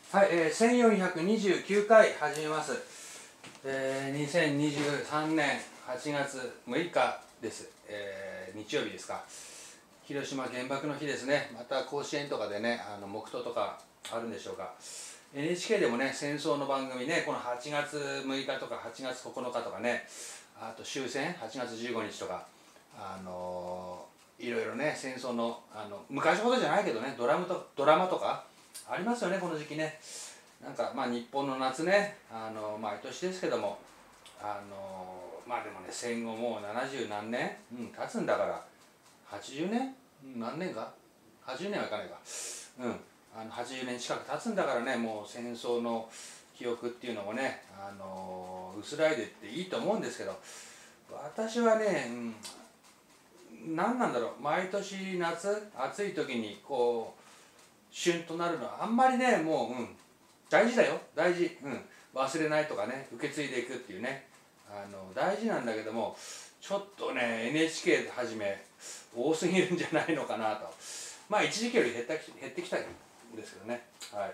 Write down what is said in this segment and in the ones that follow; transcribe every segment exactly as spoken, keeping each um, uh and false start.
はい、えー、せんよんひゃくにじゅうきゅうかい始めます。えー、にせんにじゅうさんねんはちがつむいかです。えー、日曜日ですか。広島原爆の日ですね。また甲子園とかでね、あの黙祷とかあるんでしょうか。エヌエイチケー でもね、戦争の番組ね、このはちがつむいかとかはちがつここのかとかね、あと終戦はちがつじゅうごにちとか、あのー、いろいろね、戦争の、あの昔ほどじゃないけどね、ドラムとドラマとかありますよね、この時期ね。なんかまあ日本の夏ね、あの毎年ですけども、あのまあでもね、戦後もうななじゅうなんねん、うん、経つんだから、はちじゅうねん、うん、何年かはちじゅうねんはいかないか、うん、あのはちじゅうねん近く経つんだからね、もう戦争の記憶っていうのもね、あの薄らいでっていいと思うんですけど、私はね、うん、何なんだろう、毎年夏暑い時にこう旬となるのはあんまりね、もう、うん、大事だよ、大事、うん、忘れないとかね、受け継いでいくっていうね、あの大事なんだけども、ちょっとね エヌエイチケー はじめ多すぎるんじゃないのかなと。まあ一時期より減った減ってきたんですけどね。はい、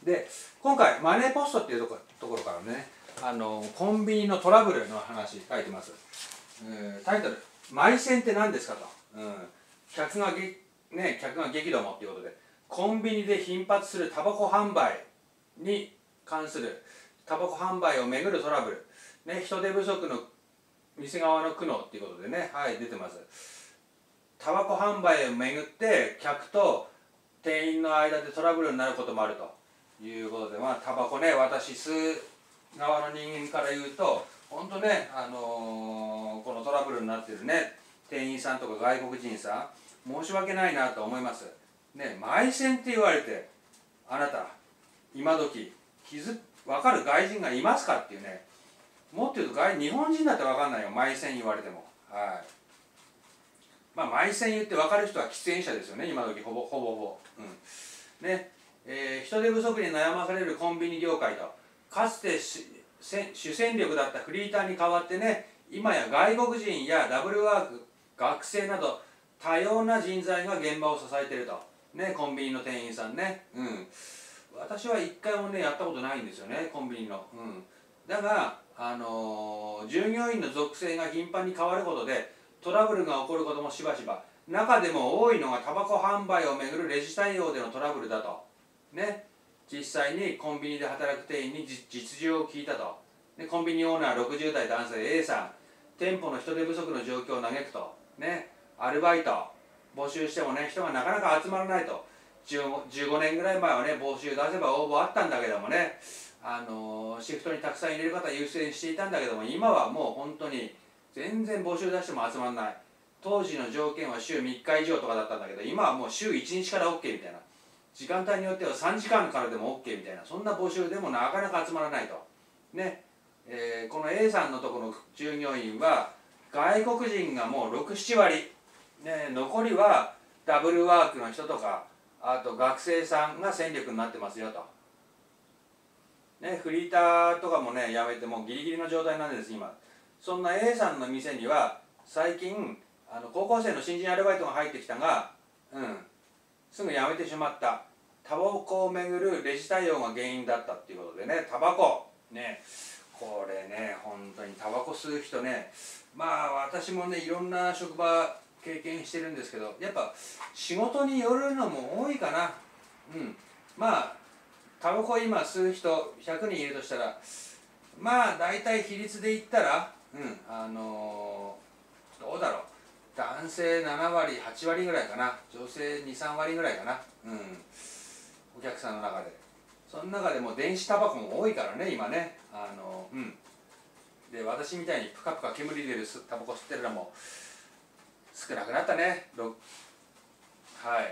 で今回マネーポストっていうところところからね、あのコンビニのトラブルの話書いてます。えー、タイトル「マイセンって何ですか」と、うん、客がげ、ね、客が激怒もっていうことで、コンビニで頻発するタバコ販売に関するタバコ販売をめぐるトラブル、ね、人手不足の店側の苦悩っていうことでね、はい出てます。タバコ販売をめぐって客と店員の間でトラブルになることもあるということで、まあタバコね、私吸う側の人間から言うと本当ね、あのー、このトラブルになってるね店員さんとか外国人さん、申し訳ないなと思いますね。マイセンって言われて、あなた今時気づ分かる外人がいますかっていうね。もっと言うと外日本人だって分かんないよ、マイセン言われても。はい、まあマイセン言って分かる人は喫煙者ですよね、今時ほぼほぼほぼ、うんねえー、人手不足に悩まされるコンビニ業界と、かつて主戦力だったフリーターに代わってね、今や外国人やダブルワーク、学生など多様な人材が現場を支えていると、ね、コンビニの店員さんね、うん、私は一回もねやったことないんですよね、コンビニの、うん、だが、あのー、従業員の属性が頻繁に変わることでトラブルが起こることもしばしば、中でも多いのがタバコ販売をめぐるレジ対応でのトラブルだとね。実際にコンビニで働く店員に実情を聞いたと、でコンビニオーナーろくじゅうだい男性 A さん、店舗の人手不足の状況を嘆くとね、アルバイト募集してもね人がなかなか集まらないと。じゅうごねんぐらい前はね募集出せば応募あったんだけどもね、あのー、シフトにたくさん入れる方優先していたんだけども、今はもう本当に全然募集出しても集まらない。当時の条件は週みっか以上とかだったんだけど、今はもう週いちにちから OK みたいな、時間帯によってはさんじかんからでも OK みたいな、そんな募集でもなかなか集まらないとね。えー、この A さんのところの従業員は外国人がもうろく、ななわり、ね、残りはダブルワークの人とか、あと学生さんが戦力になってますよと、ね、フリーターとかもねやめてもうギリギリの状態なんです今。そんな A さんの店には最近あの高校生の新人アルバイトが入ってきたが、うん、すぐ辞めてしまった。タバコをめぐるレジ対応が原因だったっていうことでね、タバコね、これね本当にタバコ吸う人ね、まあ私もねいろんな職場経験してるんですけど、やっぱ仕事によるのも多いかな。うん、まあタバコ今吸う人ひゃくにんいるとしたら、まあ大体比率で言ったら、うんあのー、どうだろう、男性ななわりはちわりぐらいかな、女性に、さんわりぐらいかな、うん、お客さんの中で。その中でも電子タバコも多いからね今ね、あのー、うんで私みたいにプカプカ煙出るタバコ吸ってるのも少なくなったね。はい、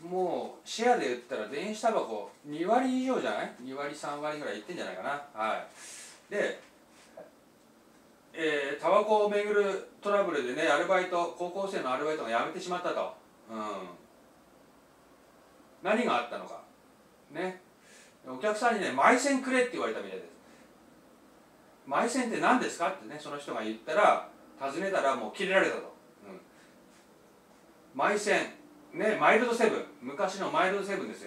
もうシェアで言ったら電子タバコにわり以上じゃない？ に 割さんわりぐらいいってんじゃないかな。はい、で、えー、タバコをめぐるトラブルでね、アルバイト高校生のアルバイトが辞めてしまったと、うん、何があったのかね、お客さんにねマイセンくれって言われたみたいです。マイセンって何ですかってね、その人が言ったら、尋ねたらもうキレられたと、うん、マイセンね、マイルドセブン、昔のマイルドセブンですよ。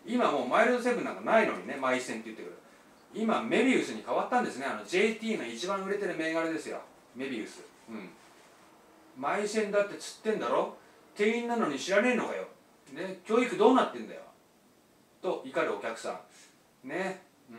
今もうマイルドセブンなんかないのにね、マイセンって言ってくる。今メビウスに変わったんですね。あの ジェイティー の一番売れてる銘柄ですよ、メビウス。うん、マイセンだって釣ってんだろ、店員なのに知らねえのかよ、ね、教育どうなってんだよと怒るお客さんね。うん、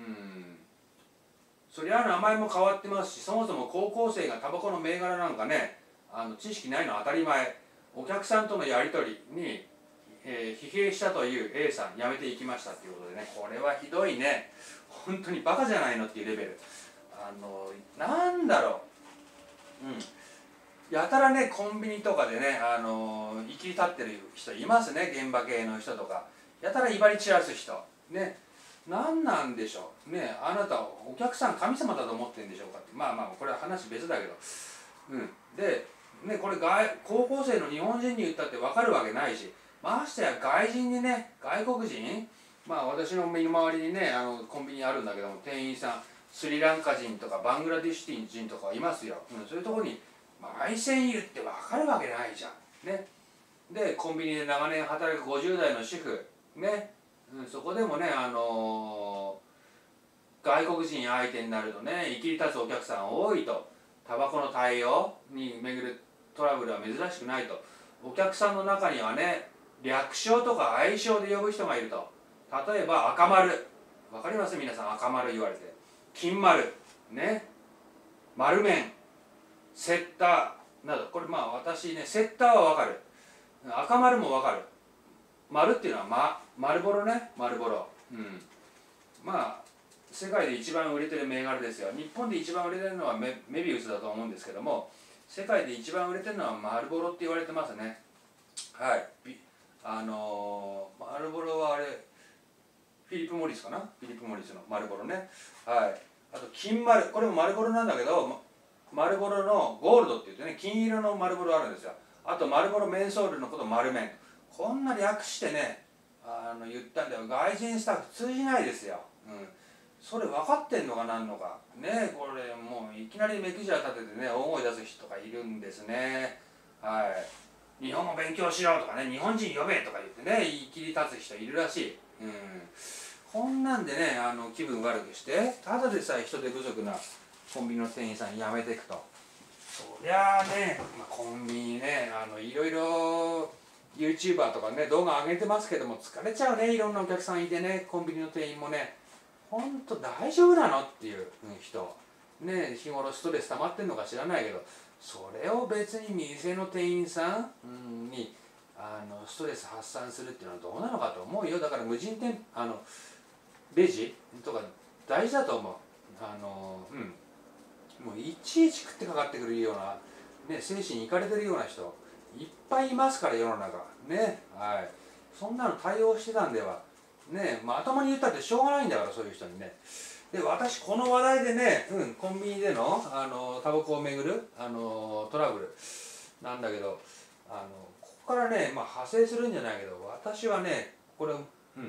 そりゃ名前も変わってますし、そもそも高校生がタバコの銘柄なんかね、あの知識ないのは当たり前。お客さんとのやり取りに、えー、疲弊したという A さん辞めていきましたっていうことでね、これはひどいね。本当にバカじゃないのっていうレベル。あのなんだろう、うん、やたらねコンビニとかでね、あの生きり立ってる人いますね、現場系の人とか。やたら威張り散らす人ね、何なんでしょうね。あなたお客さん神様だと思ってるんでしょうかって。まあまあこれは話別だけど、うん、で、ね、これ外高校生の日本人に言ったって分かるわけないし、ましてや外人にね、外国人、まあ私の身の回りにね、あのコンビニあるんだけども、店員さんスリランカ人とかバングラディッシュ人とかいますよ、うん、そういうところにマイセンいるって分かるわけないじゃんね。でコンビニで長年働くごじゅう代の主婦ね、うん、そこでもね、あのー、外国人相手になるとね、生きり立つお客さん多いと。タバコの対応に巡るトラブルは珍しくないと。お客さんの中にはね、略称とか愛称で呼ぶ人がいると。例えば赤丸、わかります皆さん、赤丸言われて。金丸ね、丸面、セッターなど。これまあ私ね、セッターはわかる、赤丸もわかる。丸っていうのは、ま、丸ボロね、丸ボロ。うん、まあ世界で一番売れてる銘柄ですよ。日本で一番売れてるのは メ, メビウスだと思うんですけども、世界で一番売れてるのは丸ボロって言われてますね。はい、あのー、丸ボロはあれフィリップ・モリスかな、フィリップ・モリスの丸ボロね。はい、あと金丸、これも丸ボロなんだけど、丸ボロのゴールドって言ってね、金色の丸ボロあるんですよ。あと丸ボロメンソールのこと丸面、こんな略してね、あの言ったんだよ。外人スタッフ通じないですよ。うん、それ分かってんのかなんのかね。これもういきなり目くじら立ててね、大声出す人がいるんですね。はい、日本語勉強しろとかね、日本人呼べとか言ってね、言い切り立つ人いるらしい。うん、こんなんでね、あの気分悪くしてただでさえ人手不足なコンビニの店員さん辞めていくと。そりゃあね、まあ、コンビニね、あのいろいろ YouTuber とかね動画上げてますけども、疲れちゃうね。いろんなお客さんいてね、コンビニの店員もね、ほんと大丈夫なのっていう人ね、日頃ストレス溜まってんのか知らないけど、それを別に店の店員さんにあのストレス発散するっていうのはどうなのかと思うよ。だから無人店、あのレジとか大事だと思う。あのうんもういちいち食ってかかってくるような、ね、精神いかれてるような人いっぱいいますから、世の中ね。はい、そんなの対応してたんではね、まともに言ったってしょうがないんだから、そういう人にね。で私この話題でね、うん、コンビニでのあのタバコをめぐるあのトラブルなんだけど、あのここからね、まあ、派生するんじゃないけど、私はねこれ、うん、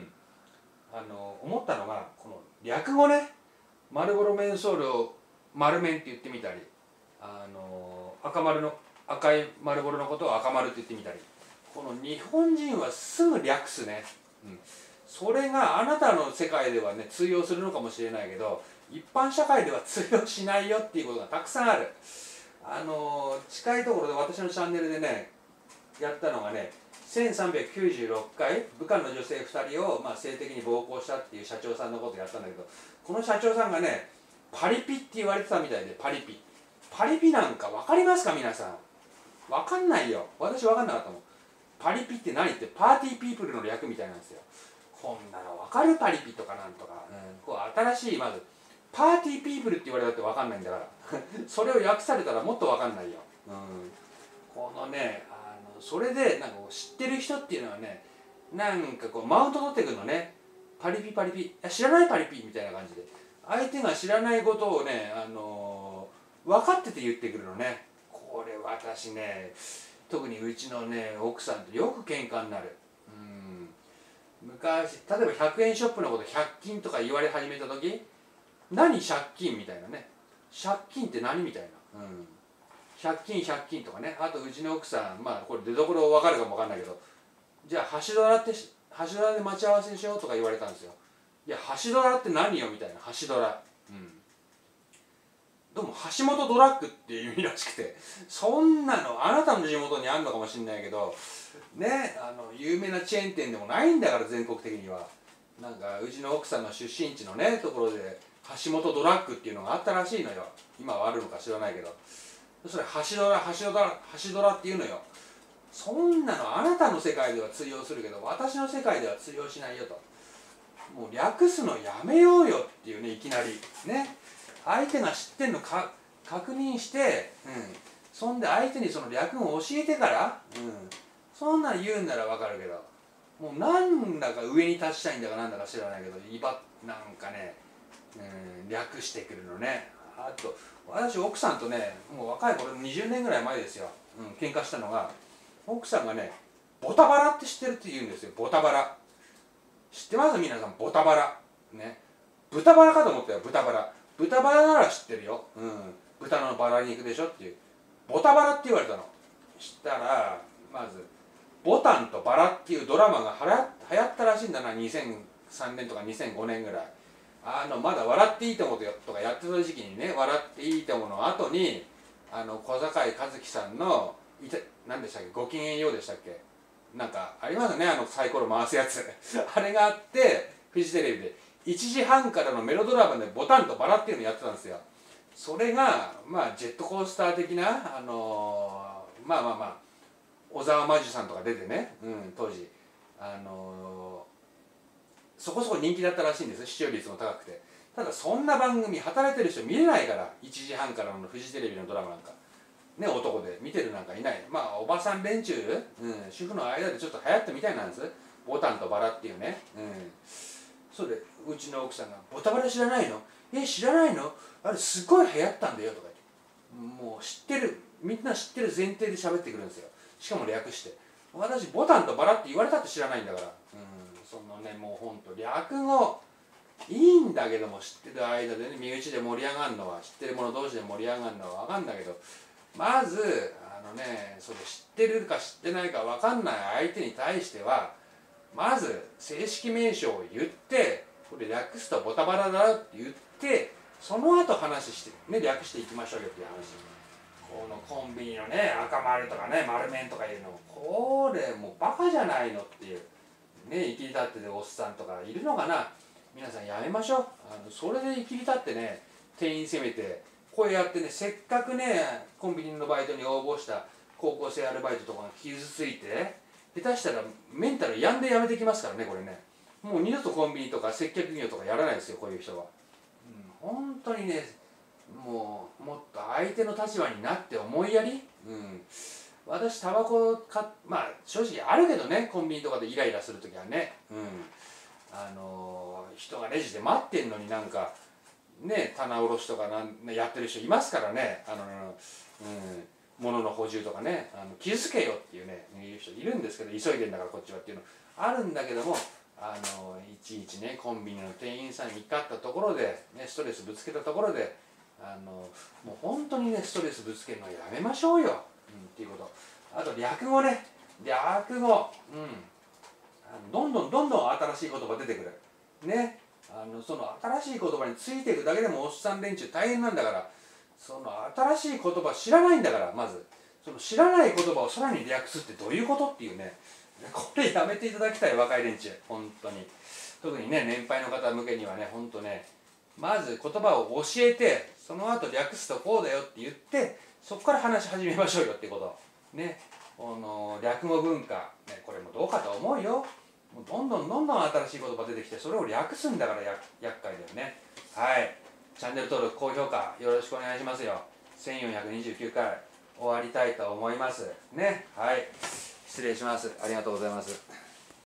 あの思ったのが、この略語ね、丸ボロメンソールを丸面って言ってみたり、あの赤丸の赤い丸ボロのことを赤丸って言ってみたり、この日本人はすぐ略すね。うん、それがあなたの世界ではね通用するのかもしれないけど、一般社会では通用しないよっていうことがたくさんある。あの近いところで私のチャンネルでねやったのがね、せんさんびゃくきゅうじゅうろっかい部下の女性ふたりを、まあ、性的に暴行したっていう社長さんのことやったんだけど、この社長さんがねパリピって言われてたみたいで、パリピパリピなんか分かりますか皆さん。分かんないよ。私分かんなかったもん。パリピって何って、パーティーピープルの略みたいなんですよ。こんなの分かる？パリピとかなんとか、うん、こう新しい、まずパーティーピープルって言われたって分かんないんだからそれを訳されたらもっと分かんないよ。うん、このね、あのそれでなんか知ってる人っていうのはね、なんかこうマウント取ってくるのね。パリピパリピ、いや知らないパリピみたいな感じで、相手が知らないことをね、あのー、分かってて言ってくるのね。これ私ね、特にうちのね奥さんとよく喧嘩になる。うん、昔例えばひゃくえんショップのことひゃく均とか言われ始めた時、何借金みたいなね、借金って何みたいな、うん、ひゃく均ひゃく均とかね。あとうちの奥さん、まあこれ出どころ分かるかも分かんないけど、じゃあ橋ドラって橋ドラで待ち合わせしようとか言われたんですよ。いや橋ドラって何よみたいな。橋ドラ、うん、どうも橋本ドラッグっていう意味らしくて、そんなのあなたの地元にあんのかもしれないけどね、あの有名なチェーン店でもないんだから、全国的には。なんかうちの奥さんの出身地のねところで橋本ドラッグっていうのがあったらしいのよ。今はあるのか知らないけど、それ橋ドラ橋ドラ橋ドラっていうのよ。そんなのあなたの世界では通用するけど私の世界では通用しないよと。もう略すのやめようよっていうね、いきなりね。相手が知ってんのか確認して、うん、そんで相手にその略語を教えてから、うん、そんなん言うんならわかるけど、もうなんだか上に立ちたいんだかなんだか知らないけど、いばなんかね、うん、略してくるのね。あと私奥さんとね、もう若い頃にじゅうねんぐらい前ですよ、うん、喧嘩したのが、奥さんがねボタバラって知ってるって言うんですよ。ボタバラ知ってます皆さん？ボタバラね、豚バラかと思ったよ。豚バラ豚バラなら知ってるよ、うん、豚のバラ肉でしょっていう。ボタバラって言われたの。したらまずボタンとバラっていうドラマがはや流行ったらしいんだな、にせんさんねんとかにせんごねんぐらい。あのまだ笑っていいともとかやってた時期にね、笑っていいともの後にあの小坂井和樹さんのいて何でしたっけ、ごきげんようでしたっけ、なんかありますね、あのサイコロ回すやつあれがあって、フジテレビでいちじはんからのメロドラマでボタンとバラっていうのやってたんですよ。それがまあジェットコースター的な、あのー、まあまあまあ小沢真珠さんとか出てね、うん、当時、あのー、そこそこ人気だったらしいんですよ。視聴率も高くて。ただそんな番組働いてる人見れないから、いちじはんからのフジテレビのドラマなんかね、男で見てるなんかいない。まあおばさん連中、うん、主婦の間でちょっと流行ったみたいなんです。ボタンとバラっていうね、うん、それでうちの奥さんが「ボタバラ知らないの？え知らないの？あれすごい流行ったんだよ」とか言って、もう知ってる、みんな知ってる前提で喋ってくるんですよ。しかも略して。私ボタンとバラって言われたって知らないんだから、うん、そのね、もうほんと略語いいんだけども、知ってる間でね、身内で盛り上がるのは、知ってる者同士で盛り上がるのは分かんだけど、まずあのね、それ知ってるか知ってないか分かんない相手に対しては、まず正式名称を言って、これ略すとボタバラだって言って、その後話してね、略していきましょうよっていう話。このコンビニのね、赤丸とかね、丸麺とかいうの、これもうバカじゃないのっていうね、生きり立ってるおっさんとかいるのかな。皆さんやめましょう。あのそれで生きり立ってね、店員責めてこうやってね、せっかくねコンビニのバイトに応募した高校生アルバイトとかが傷ついて、下手したらメンタル病んでやめてきますからね、これね。もう二度とコンビニとか接客業とかやらないですよ、こういう人は。うん、本当にね、もうもっと相手の立場になって思いやり、うん、私タバコか、まあ正直あるけどね、コンビニとかでイライラする時はね、うん、あのー、人がレジで待ってんのになんかね、棚卸しとかなんやってる人いますからね、あの、うん、物の補充とかね、あの気づけよっていうね、いう人いるんですけど、急いでんだからこっちはっていうのあるんだけども、あのいちいちねコンビニの店員さんに怒ったところで、ね、ストレスぶつけたところで、あのもう本当にねストレスぶつけるのはやめましょうよ、うん、っていうこと。あと略語ね、略語、うん、あのどんどんどんどん新しい言葉出てくるね。あのその新しい言葉についていくだけでもおっさん連中大変なんだから、その新しい言葉知らないんだから、まずその知らない言葉をさらに略すってどういうことっていうね、これやめていただきたい、若い連中本当に。特にね年配の方向けにはね、本当ね、まず言葉を教えて、その後略すとこうだよって言って、そこから話し始めましょうよっていうことね。この略語文化、ね、これもどうかと思うよ。もうどんどんどんどん新しい言葉出てきて、それを略すんだからや厄介だよね。はい、チャンネル登録高評価よろしくお願いしますよ。せんよんひゃくにじゅうきゅうかい終わりたいと思いますね。はい、失礼します。ありがとうございます。